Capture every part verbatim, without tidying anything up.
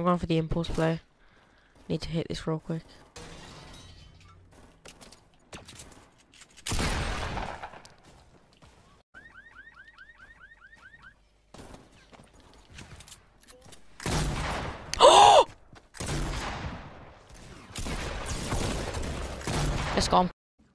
I'm going for the impulse play. Need to hit this real quick. It's gone.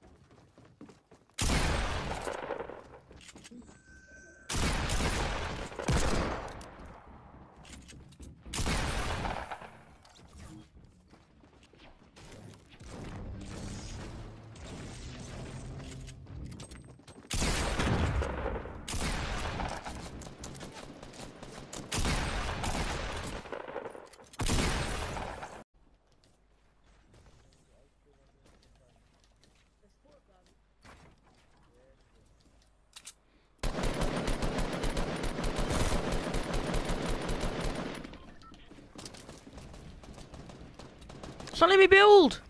It's not letting me build!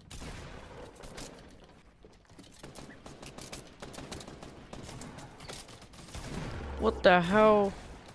What the hell?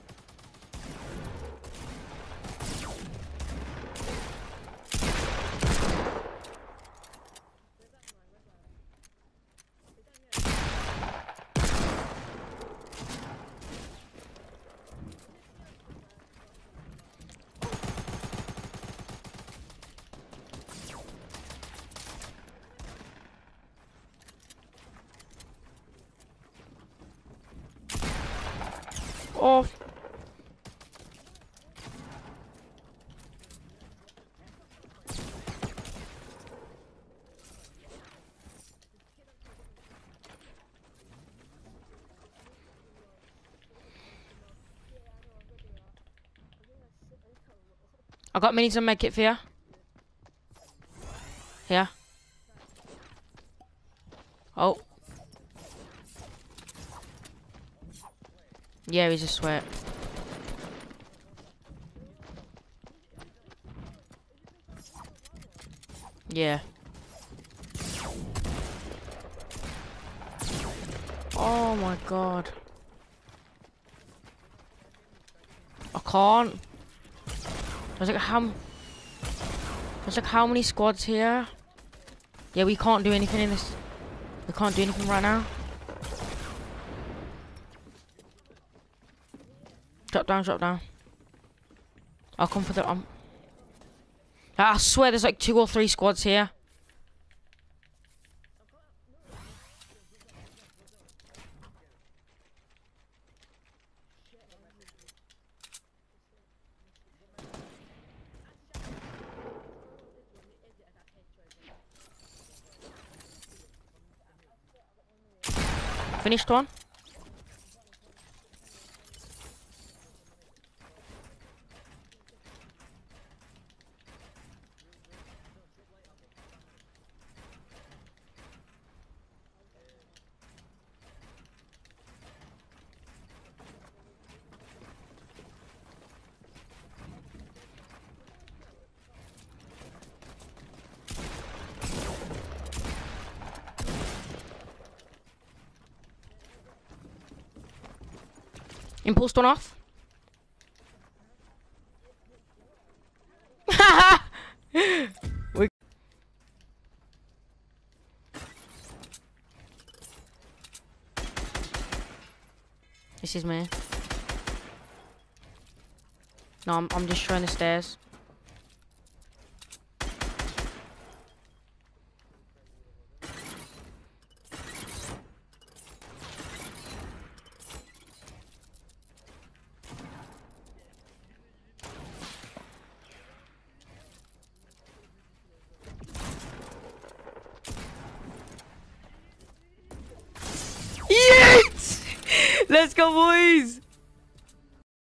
Oh. I got minis and medkit for you. Here. Oh. Yeah, he's a sweat. Yeah. Oh my god. I can't. There's like how There's like how many squads here? Yeah, we can't do anything in this. We can't do anything right now. Drop down, drop down. I'll come for the um I swear there's like two or three squads here. Finished one. Impulse one off. we this is me. No, I'm, I'm just trying the stairs. Let's go, boys!